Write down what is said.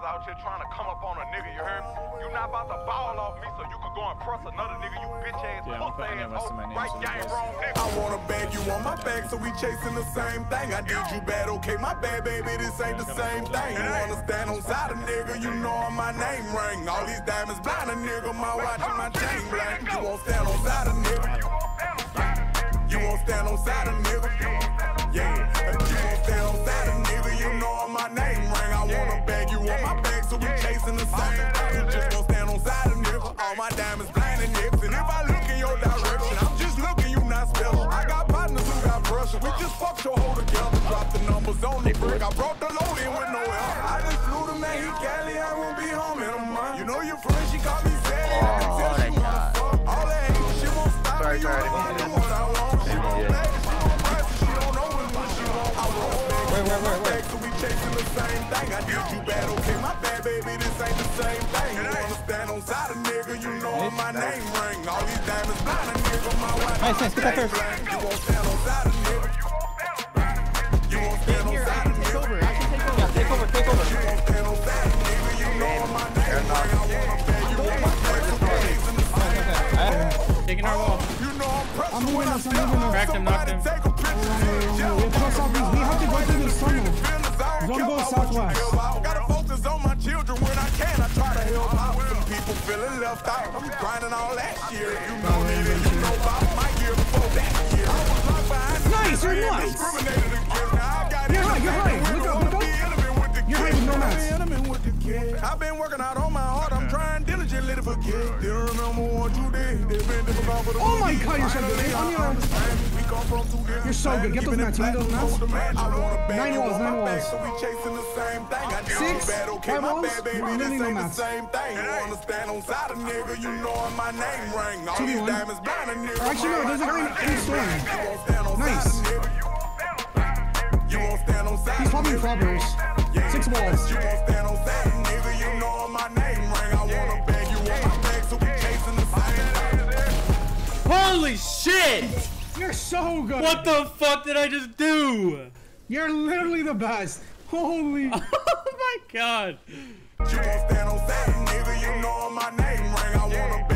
out here trying to come up on a nigga, you heard me? You not about to ball off me so you can go and press another nigga, you bitch ass, pussy ass, right gang wrong nigga. I wanna bag you on my back, so we chasing the same thing. I did you bad, okay, my bad, baby, this ain't the same thing. You wanna stand on side a nigga, you know my name ring. All these diamonds blind a nigga, my watch and my chain blank. You won't stand on side a nigga. You won't stand on side a nigga. Yeah, you won't stand on side a nigga, you know my name ring. I wanna bag you on my back, so we chasing the same thing. You just gon' stand on side a nigga. All my diamonds blinding niggas, and if I look in your direction, I'm just looking, you not special. I got partners who got pressure. We just fucked your hoe together, dropped the numbers on the brick. I brought the load in with no help. I just flew to man, he Cali, I won't be home in a month. You know your friend, she called me Sadie. I can tell she wanna fuck. All that hate, she won't stop me. You know I do what I want. She won't beg, she won't press, she don't know what she want. I won't beg, so we chasing the same thing. I did you bad, okay, my bad, baby, this ain't the same thing. You wanna stand on side a nigga, you know my name ring. All these diamonds blind a nigga, my wife. Nice, get that first. You won't stand on side a nigga. You won't stand on side a nigga. Yeah, take over. You won't stand on side a nigga, you know my name ring. I wanna beg you on my back, so we chasing the same thing. Taking our wall. You know I'm pressing I'm when I moving, step up. Cracked him, knocked him. Take a picture. We have to go through this tunnel. Zone goes southwest. Gotta focus on my children when I can. I try to help out. Some people feeling left out. I'm grinding all last year. You know me, then you know about my year before that year. I was locked behind the Nice, you're nice. discriminated against. Now I got You're high. Look up. You're high with no mats. I've been working out on my heart. I'm trying diligently to forget. Didn't remember what you did. They've been difficult for the Oh my god, you're so good. On your own. You're so good. Get those mats. You need those mats? 9 walls, 9 walls. 6, 5 walls. Literally no mats. 2v1. Actually, no, there's a guy in the storm. Nice. He's popping floppers. 6 walls. Holy shit! You're so good. What the fuck did I just do? You're literally the best. Holy. Oh my god. You won't stand on that, nigga, you know my name ring. I wanna